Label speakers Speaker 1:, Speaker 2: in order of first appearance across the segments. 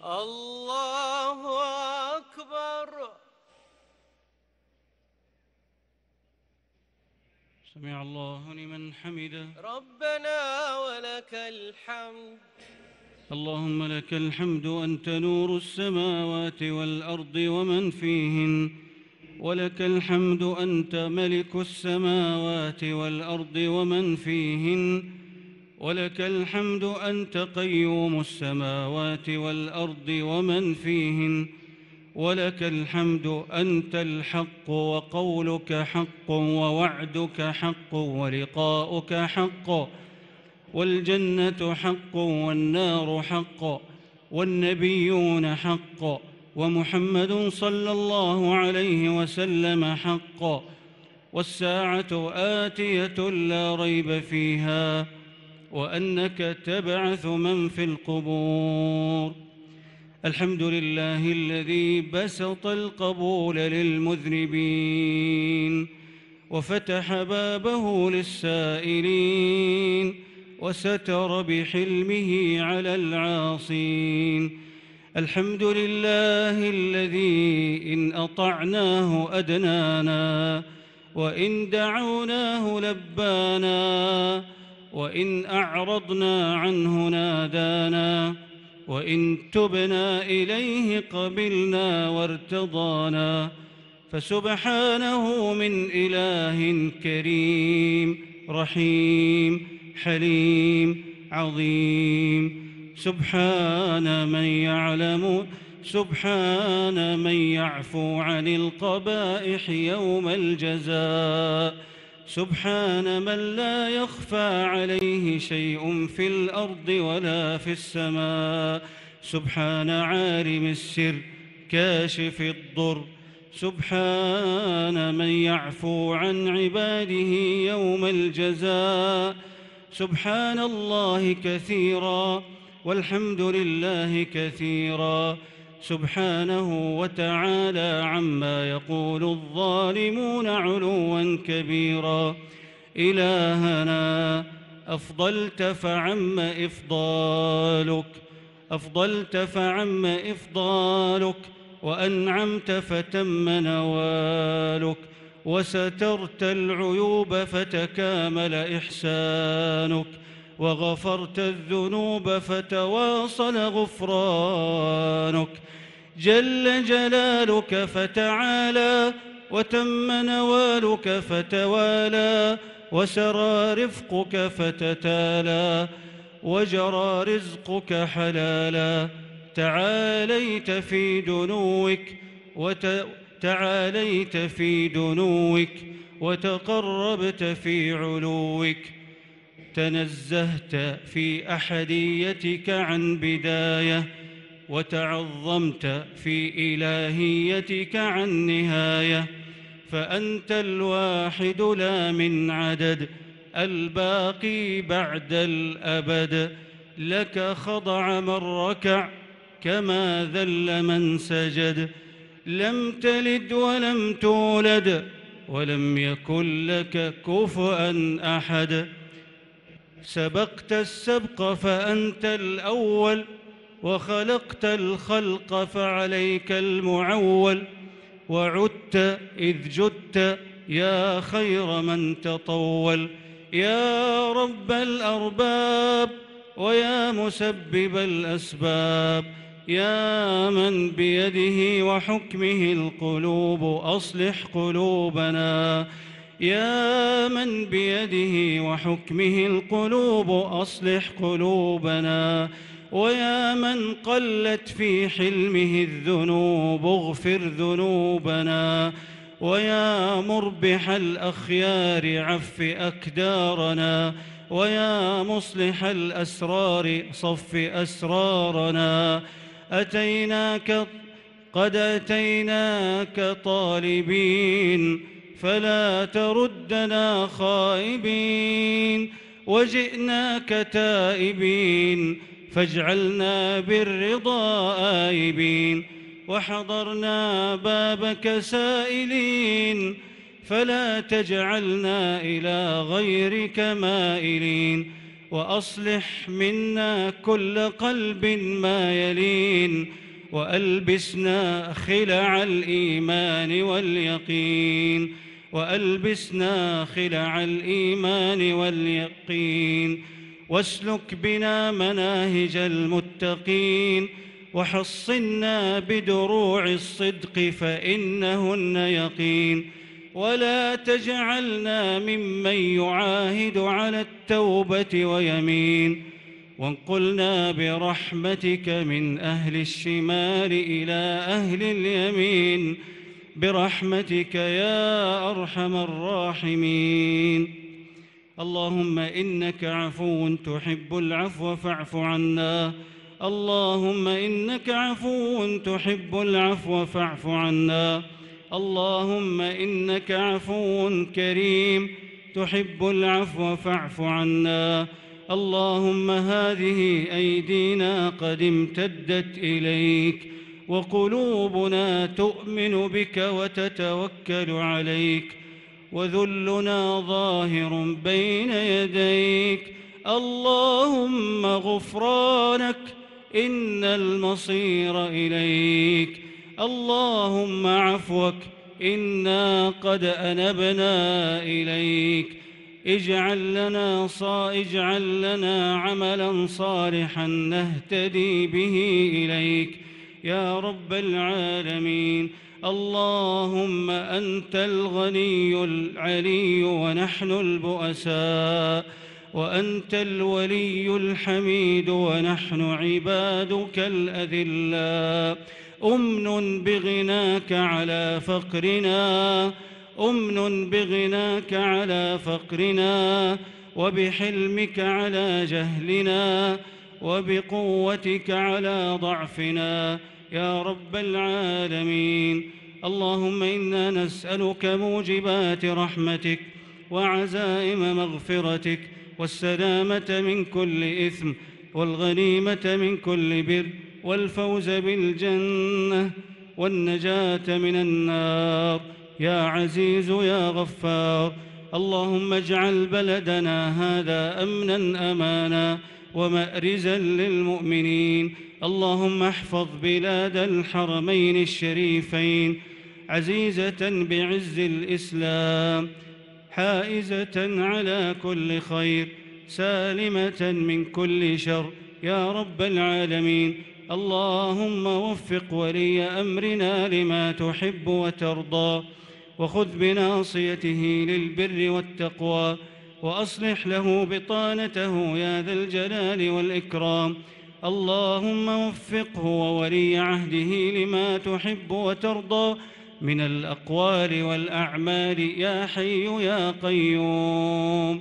Speaker 1: الله أكبر.
Speaker 2: سمع الله لمن حمده.
Speaker 1: ربنا ولك الحمد.
Speaker 2: اللهم لك الحمد، أنت نور السماوات والأرض ومن فيهن، ولك الحمد، أنت ملك السماوات والأرض ومن فيهن، ولك الحمد، أنت قيوم السماوات والأرض ومن فيهن، ولك الحمد، أنت الحق وقولك حق ووعدك حق ولقاؤك حق، والجنة حق والنار حق، والنبيون حق، ومحمد صلى الله عليه وسلم حق، والساعة آتية لا ريب فيها، وأنك تبعث من في القبور. الحمد لله الذي بسط القبول للمذنبين وفتح بابه للسائلين وستر بحلمه على العاصين. الحمد لله الذي إن أطعناه أدنانا، وإن دعوناه لبانا، وإن أعرضنا عنه نادانا، وإن تبنا إليه قبلنا وارتضانا. فسبحانه من إله كريم رحيم حليم عظيم. سبحان من يعفو عن القبائح يوم الجزاء. سبحان من لا يخفى عليه شيء في الأرض ولا في السماء. سبحان عالم السر كاشف الضر. سبحان من يعفو عن عباده يوم الجزاء. سبحان الله كثيرا والحمد لله كثيرا. سبحانه وتعالى عما يقول الظالمون علوا كبيرا. إلهنا أفضلت فعم إفضالك، وأنعمت فتم نوالك، وسترت العيوب فتكامل إحسانك، وغفرت الذنوب فتواصل غفرانك. جل جلالك فتعالى، وتم نوالك فتوالى، وسرى رفقك فتتالى، وجرى رزقك حلالا. تعاليت في دنوك وتقربت في علوك. تنزهت في أحديتك عن بداية، وتعظمت في إلهيتك عن نهاية. فأنت الواحد لا من عدد، الباقي بعد الأبد. لك خضع من ركع، كما ذل من سجد. لم تلد ولم تولد، ولم يكن لك كفؤا أحد. سبقت السبق فأنت الأول، وخلقت الخلق فعليك المعول. وعدت إذ جدت يا خير من تطول. يا رب الأرباب، ويا مسبب الأسباب، يا من بيده وحكمه القلوب أصلح قلوبنا. يا من بيده وحكمه القلوب أصلح قلوبنا. ويا من قلت في حلمه الذنوب اغفر ذنوبنا. ويا مربح الأخيار عف أكدارنا. ويا مصلح الأسرار صف أسرارنا. قد أتيناك طالبين، فلا تردنا خائبين. وجئناك تائبين، فاجعلنا بالرضا آيبين. وحضرنا بابك سائلين، فلا تجعلنا إلى غيرك مائلين. وأصلح منا كل قلب ما يلين، وألبسنا خلع الإيمان واليقين، وألبسنا خلع الإيمان واليقين، واسلك بنا مناهج المتقين، وحصنا بدروع الصدق فإنهن يقين، ولا تجعلنا ممن يعاهد على التوبة ويمين، وانقلنا برحمتك من أهل الشمال إلى أهل اليمين برحمتك يا أرحم الراحمين. اللهم إنك عفو تحب العفو فاعف عنا، اللهم إنك عفو تحب العفو فاعف عنا، اللهم إنك عفو كريم تحب العفو فاعف عنا. اللهم هذه أيدينا قد امتدت إليك، وقلوبنا تؤمن بك وتتوكل عليك، وذلنا ظاهر بين يديك. اللهم غفرانك إن المصير إليك، اللهم عفوك إنا قد أنبنا إليك. اجعل لنا عملا صالحا نهتدي به إليك يا رب العالمين. اللهم أنت الغني العلي ونحن البؤساء، وأنت الولي الحميد ونحن عبادك الأذلاء. أمن بغناك على فقرنا، أمن بغناك على فقرنا، وبحلمك على جهلنا، وبقوتك على ضعفنا يا رب العالمين. اللهم إنا نسألك موجبات رحمتك وعزائم مغفرتك، والسلامة من كل إثم، والغنيمة من كل بر، والفوز بالجنة، والنجاة من النار يا عزيز يا غفار. اللهم اجعل بلدنا هذا أمنا أمانا ومأرزا للمؤمنين. اللهم احفظ بلاد الحرمين الشريفين عزيزة بعز الإسلام، حائزة على كل خير، سالمة من كل شر يا رب العالمين. اللهم وفق ولي أمرنا لما تحب وترضى، وخذ بناصيته للبر والتقوى، وأصلح له بطانته يا ذا الجلال والإكرام. اللهم وفقه وولي عهده لما تحب وترضى من الأقوال والأعمال يا حي يا قيوم.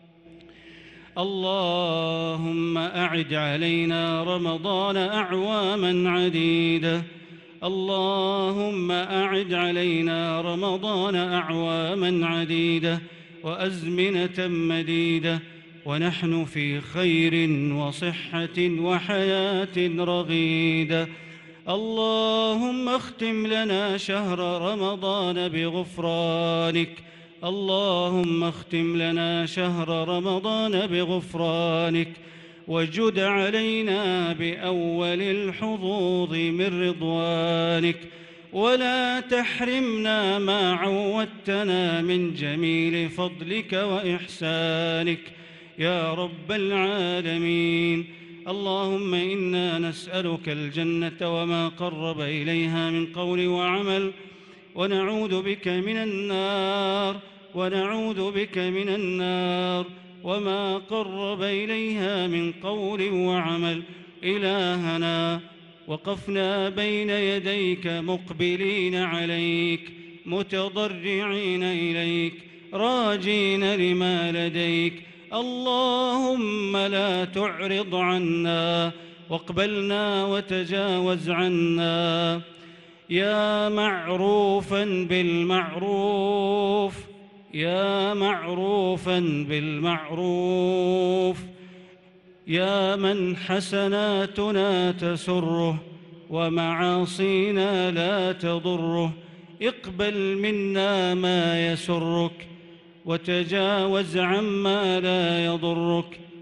Speaker 2: اللهم أعد علينا رمضان أعواما عديدة، اللهم أعد علينا رمضان أعواما عديدة وأزمنة مديدة، ونحن في خير وصحة وحياة رغيدة. اللهم اختم لنا شهر رمضان بغفرانك، اللهم اختم لنا شهر رمضان بغفرانك، وجد علينا بأول الحظوظ من رضوانك، ولا تحرمنا ما عودتنا من جميل فضلك وإحسانك يا رب العالمين. اللهم إنا نسألك الجنة وما قرب إليها من قول وعمل، ونعوذ بك من النار، ونعوذ بك من النار وما قرب إليها من قول وعمل. إلهنا وقفنا بين يديك مقبلين عليك، متضرعين إليك، راجين لما لديك. اللهم لا تعرض عنا، واقبلنا وتجاوز عنا يا معروفا بالمعروف، يا معروفا بالمعروف، يا من حسناتنا تسره ومعاصينا لا تضره. اقبل منا ما يسرك، وتجاوز عما لا يضرك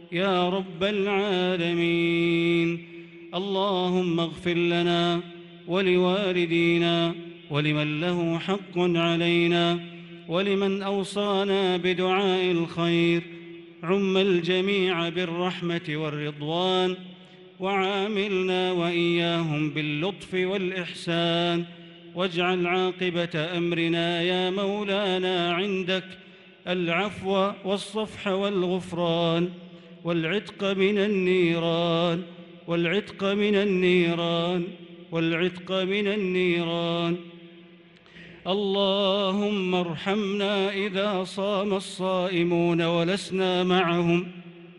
Speaker 2: يا رب العالمين. اللهم اغفر لنا ولوالدينا ولمن له حق علينا ولمن أوصانا بدعاء الخير. عم الجميع بالرحمة والرضوان، وعاملنا وإياهم باللطف والإحسان، واجعل عاقبة أمرنا يا مولانا عندك العفو والصفح والغفران والعتق من النيران والعتق من النيران والعتق من النيران. اللهم ارحمنا إذا صام الصائمون ولسنا معهم.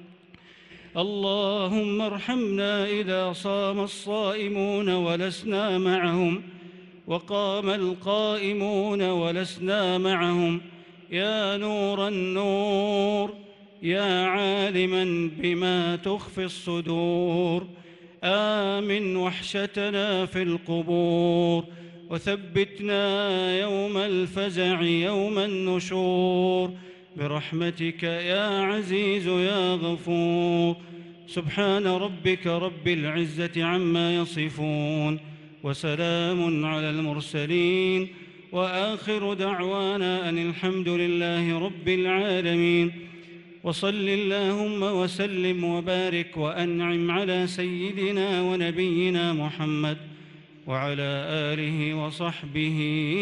Speaker 2: اللهم ارحمنا إذا صام الصائمون ولسنا معهم، وقام القائمون ولسنا معهم. يا نور النور، يا عالما بما تخفي الصدور، آمن وحشتنا في القبور، وثبتنا يوم الفزع يوم النشور، برحمتك يا عزيز يا غفور. سبحان ربك رب العزة عما يصفون، وسلام على المرسلين، وآخر دعوانا أن الحمد لله رب العالمين. وصل اللهم وسلم وبارك وأنعم على سيدنا ونبينا محمد وعلى آله وصحبه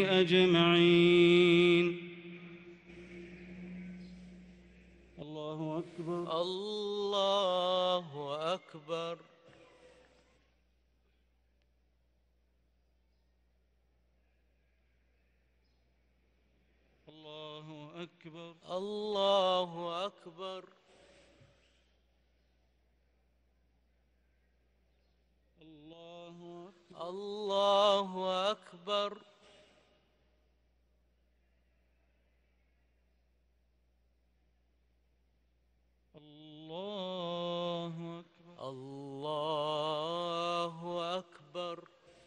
Speaker 2: أجمعين. الله أكبر.
Speaker 1: الله أكبر.
Speaker 2: الله أكبر.
Speaker 1: الله أكبر. الله أكبر.
Speaker 2: الله أكبر.
Speaker 1: الله أكبر.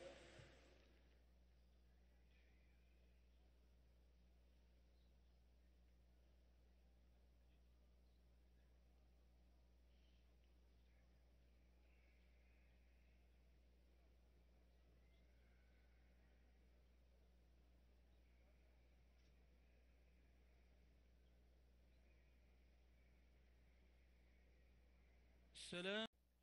Speaker 2: السلام.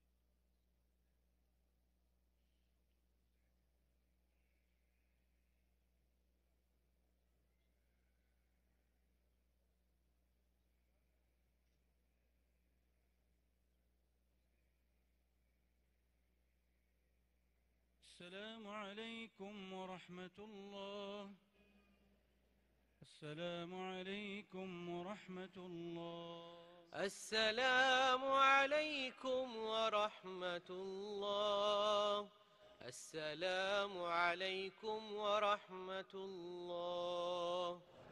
Speaker 2: السلام عليكم ورحمة الله. السلام عليكم ورحمة الله.
Speaker 1: السلام عليكم ورحمة الله. السلام عليكم ورحمة الله.